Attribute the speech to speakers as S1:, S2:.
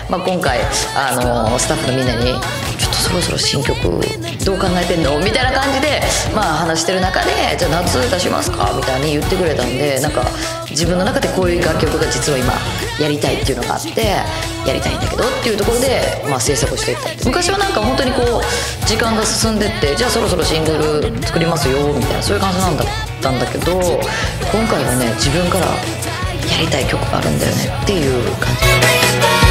S1: 今回スタッフのみんなにちょっとそろそろ新曲どう考えてんのみたいな感じで話してる中で、じゃあ夏出しますかみたいに言ってくれたんで、なんか自分の中でこういう楽曲が実は今やりたいっていうのがあって、やりたいんだけどっていうところで制作していった。昔はなんか本当にこう時間が進んでって、じゃあそろそろシングル作りますよみたいな、そういう感じなんだったんだけど、今回はね自分からやりたい曲があるんだよねっていう感じ。